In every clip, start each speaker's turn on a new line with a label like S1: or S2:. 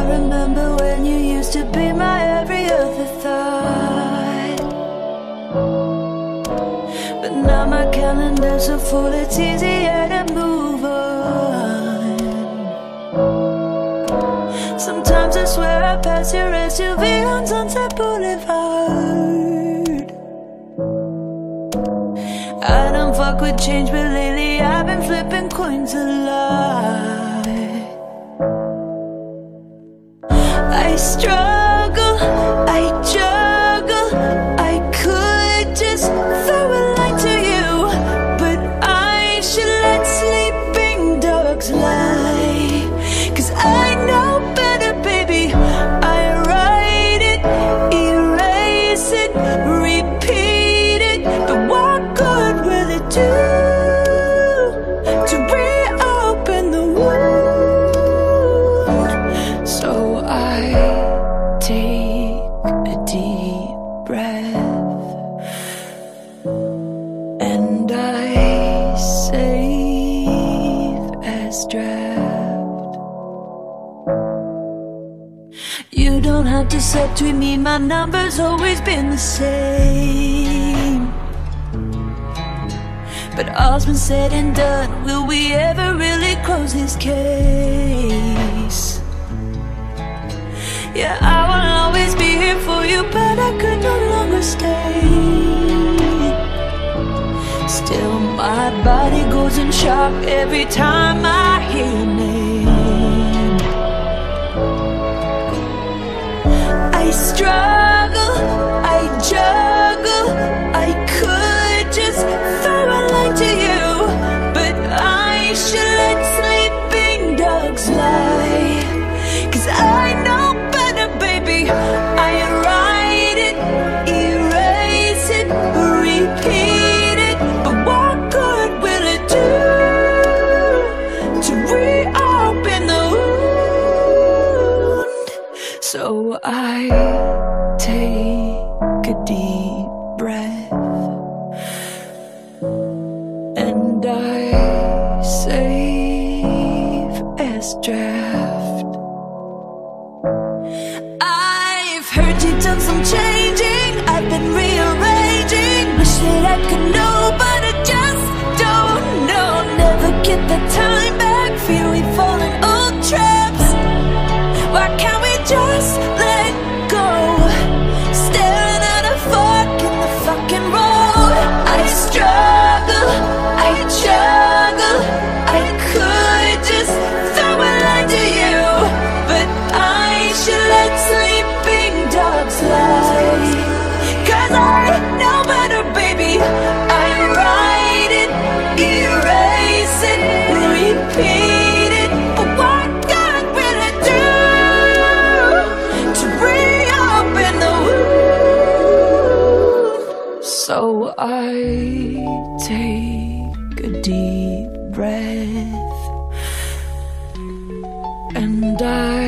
S1: remember when you used to be my every other thought, but now my calendar's so full, it's easier to move on. Sometimes I swear I pass your SUV on Sunset Boulevard. I don't fuck with change, but lately I've been flipping coins a lot. I struggle, I juggle, I could just throw a line to you, but I should let sleeping dogs lie. 'Cause I know better, baby. I write it, erase it, repeat it, but what good will it do to reopen the wound? So I take a deep breath and I save as draft. You don't have to subtweet me, my number's always been the same. But all's been said and done, will we ever really close this case? Yeah, I will always be here for you, but I could no longer stay. Still my body goes in shock every time I hear your name. I struggle, I juggle, I could just throw a line to you, but I should let sleeping dogs lie. 'Cause I know better, baby. I write it, erase it, repeat it, but what good will it do to reopen the wound? So I take a deep breath and I save as draft. I've heard you done some changing, I've been rearranging. Wish that I could know, but I just don't know. Never get the time back, fear we fall in old traps. Why can't we just let go? Staring at a fork in the fucking road. I struggle, I juggle, I could just throw a line to you, but I should let sleeping dogs lie. 'Cause I know better, baby. I write it, erase it, repeat it, but what good will it do to reopen the wound? So I take a deep breath and I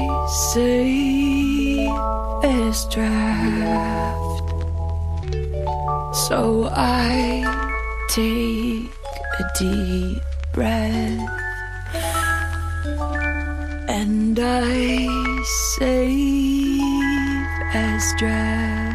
S1: save as draft. So I take a deep breath and I save as draft.